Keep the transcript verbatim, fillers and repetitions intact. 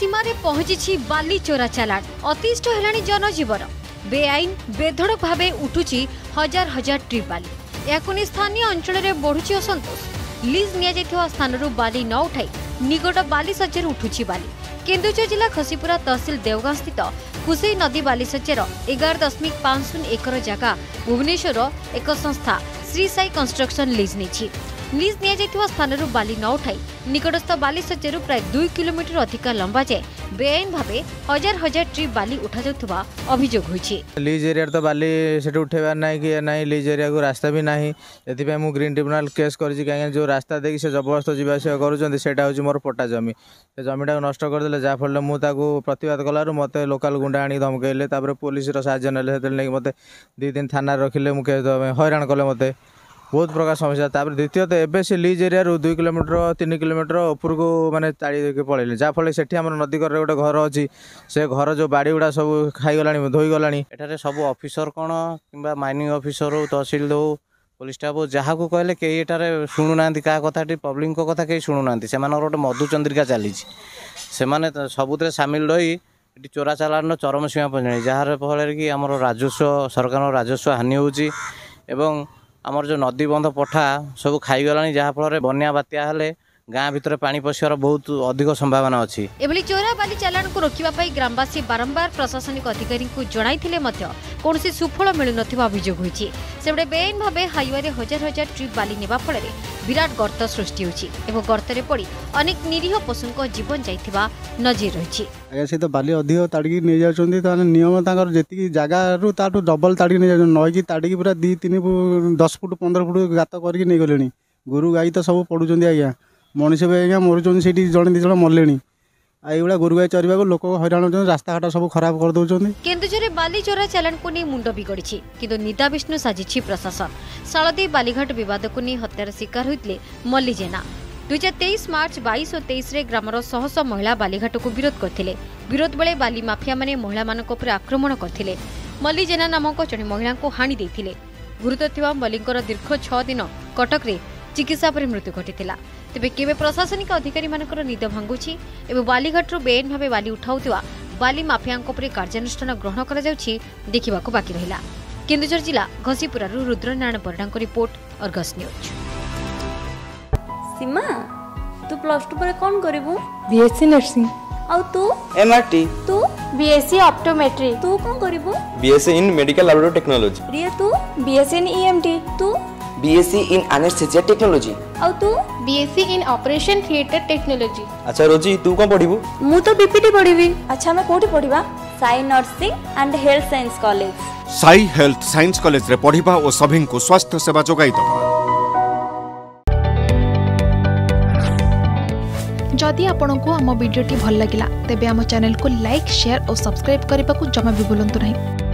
सीमारे पहुंची बाली चोरा चालाण अतिष्ट हेलाणी जनजीवन बेआईन बेधड़क भावे उठुची हजार हजार ट्रिप बाली या स्थानीय अंचल में बढ़ुची असंतोष लीज निया स्थान बाली न उठाई निकट बाली सज्जर उठुची बाली केन्दुझर जिला खसीपुरा तहसिल देवगां स्थित कुसई नदी बाली सज्जर एगार दशमिक पांच शून्य एकर जगह भुवनेश्वर एक संस्था श्री साई कंस्ट्रक्शन लीज नहीं लीज निया स्थान बाली न उठाई निकटस्थ बाली सज्जर प्राय दुई किलोमीटर अधिक लंबा जाए बेआईन भावे हजार हजार ट्रिप बाली उठा जाउथबा अभियोग होइछि। लीज एरिया तो बाली सेठी उठेबार नाही कि नाही लीज एरिया को रास्ता भी नाही एथिपे मु ग्रीन ट्रिब्यूनल केस करछि काहे जो रास्ता देखि से जबरदस्त जीवासिया करूछन्ती सेटा होछि मोर पट्टा जमी से जमीटा नष्ट कर देले जा फल मु ताको प्रतिवाद कलारु मते लोकल गुंडा आनी धमकैले तापर पुलिस रो साहाय्य नेले हेतले नै मते दो दिन थाना रखिले मु केस हैरान कले मते बहुत प्रकार समस्या तापर द्वितीय तो एबे से लीज एरिया रू दुई किलोमीटर तीन किलोमीटर ऊपर को माने ताड़ी देके पळेले जा फले सेठी हमर नदी कर गोटे घर अछि से घर जो बाड़ी गुडा सब खाई गलानी धोई गलानी एठारे सब ऑफिसर कोन किबा माइनिंग ऑफिसर हो तहसील दो पुलिस स्टाफ जहाँ को कहले के एटारे सुनु नांती का कथाटी पब्लिक को कथा के सुनु नांती से मानर गोटे मधुचंद्रिका चली से माने सबुतरे शामिल रही एटी चोरा चालान चरम सीमा पहुंचाई जार फल कि आमर राजस्व सरकार राजस्व हानि होची एवं आमर जो नदी बंध पठा सब खाईगला जहाँफल बन्या बात्या हेले गाँ भितर पानी पशिवार बहुत अधिक संभावना अच्छी एभली चोरा बाली चालाण को रोकने ग्रामवासी बारंबार प्रशासनिक अधिकारी को जणाइथिले मध्य कौनसी सुफल मिलु नथिबा अभियोग होइछि। सेबडे बेआईन भावे हाईवे रे हजार हजार ट्रिप बाली नेबा फल विराट गर्त सृष्टि होइछि एवं गर्तरे पड़ी अनेक निरीह पशुक जीवन जाइथिबा नजीर रहिछि। आगे से तो बाली अधिक ताड़िकी नहीं जाउछन्ती त नियम ताकर जेतिकी जगह रु ताटू डबल ताड़िकी नहीं जाउछन नई की ताड़िकी पूरा दो तीन दस फुट पंद्रह फुट गात करके नहीं गलेनी गोरु गाई तो सब पड़ुछन्ती आज्ञा मनीष भी आज्ञा मरुचन से जड़े दिज मरले आई गोरु गाई चरवा लोक हैरान होती रास्ता घाट सब खराब कर दौरान। केन्दुझर बाली चोरा चालाण को नहीं मुंड बिगड़ी किंतु निदा विष्णु साजिछि प्रशासन शालदी बालीघाट विवाद को नहीं हत्यार शिकार होते मल्ली जेना दुई हजार तेईस मार्च बाईस और तेईस रे ग्रामर शह शह महिला बालीघाट को विरोध करथिले विरोध बेले बाली माफिया माने महिला मानक उपर आक्रमण करथिले मल्ली जेना नामक जड़े महिला को हानि देथिले गुरुतर थिबा मल्लीकर दीर्घ छह दिन कटक रे चिकित्सा पर मृत्यु घटिथिला तेबे केबे प्रशासनिक अधिकारी मानकर निद भांगुछि एवं बालीघाटरू बेआईन भावे बाली उठाउथिबा बाली माफियाଙ୍କ ଉପରେ କାର୍ଯ୍ୟାନୁଷ୍ଠାନ ଗ୍ରହଣ କରାଯାଉଛି ଦେଖିବାକୁ ବାକି ରହିଲା। केन्दुझर जिला घसीपुरारू रुद्रनारायण परिडाଙ୍କ रिपोर्ट अर्गस न्यूज। सीमा तू प्लस टू पर कोन करिवु? BSc nursing. आउ तू? एमआरटी। तू? BSc optometry. तू कोन करिवु? BSc in medical laboratory technology. Riya तू? BSc in EMT. तू? BSc in anaesthesia technology. आउ तू? BSc in operation theatre technology. अच्छा रोजी तू कोन पढिबु? मु तो बीपीटी पढिबी। अच्छा मैं कोठी पढिबा? Sai nursing and health science college. Sai health science college रे पढिबा और सभी को स्वास्थ्य सेवा जोगाई दबा। जदि आपंक आम भिडी भल लगा तेब आम चैनल को लाइक शेयर और सब्सक्राइब करने को जमा भी भूलु नहीं।